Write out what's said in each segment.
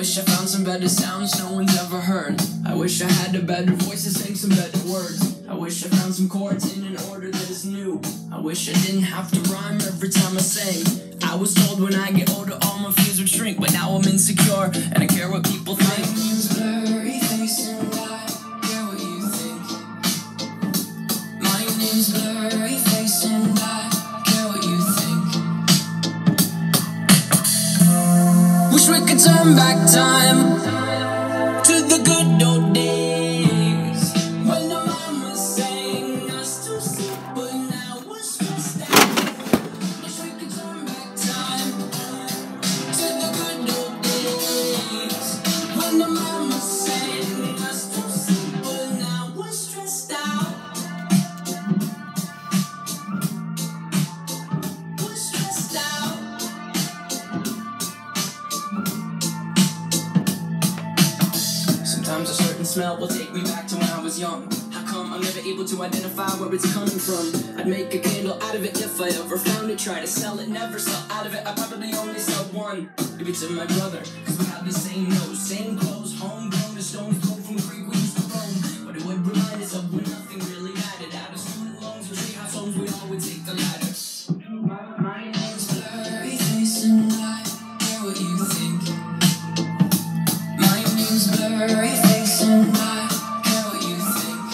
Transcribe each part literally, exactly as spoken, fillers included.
wish I found some better sounds no one's ever heard. I wish I had a better voice to sing some better words. I wish I found some chords in an order that is new. I wish I didn't have to rhyme every time I sang. I was told when I get older all my fears would shrink, but now I'm insecure and I care what people think. My name's Blurry Face and I care what you think. My name's Blurry Face and I care what you think. Wish we could turn back time to the good old days when the mama sang us to sleep, but now we're stressed out. Wish we could turn back time to the good old days when the mama sang us to sleep, but now we're stressed out. We're stressed out. Sometimes a certain smell will take me back to when I was young. How come I'm never able to identify where it's coming from? I'd make a candle out of it if I ever found it. Try to sell it, never sell out of it. I probably only sell one. Maybe to my brother, cause we have the same nose, same clothes, homegrown, a stone's throw from the creek we used to roam. But it would remind us of when nothing really mattered. Out of student loans and treehouse homes, we all would take the ladder. My name's Blurry Face and I care what you think. My name's Blurry Face and I care what you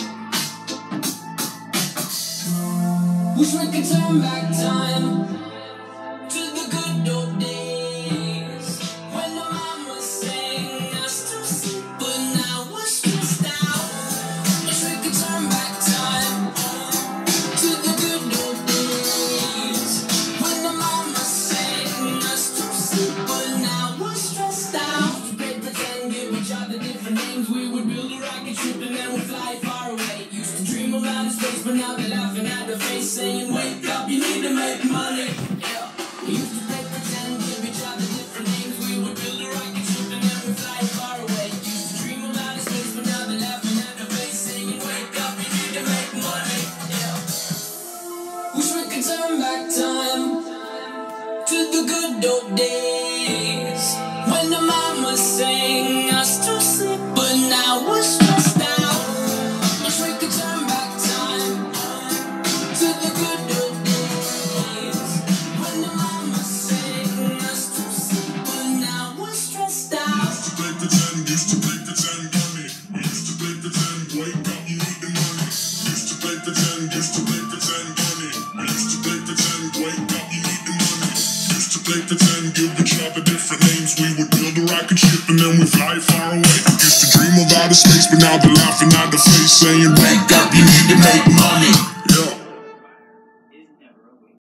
think. Wish we could turn back time to the good old days when the mama sang us to sleep, but now we're stressed out. Wish we could turn back time to the good old days when the mama sang us to sleep, but now we're stressed out. Used to play pretend, give each other different names. We would build a rocket ship and then we'd fly far away. Used to dream of outer space, but now they're laughing at the face, saying, wake up, you need to make money. Yeah. We used to play pretend, give each other different names. We would build a rocket ship and then we'd fly far away. Used to dream of outer space, but now they're laughing at the face, saying, wake up, you need to make money. Yeah. Wish we could turn back time to the good old days when the mama sang us to sleep, but now we're stressed out. Wish we could turn back time to the good old days when the mama sang us to sleep, but now we're stressed out. Used to play pretend, used to play pretend, money. Used to play pretend, wake up, you need the money. Used to play pretend, used to play pretend, money. Used to play pretend, wake up, you need the money. Used to play pretend, give each other different names. We would build a rocket ship and then we'd fly far away. Used to dream of outer space, but now they're laughing at the face, saying, wake up, you need to make money.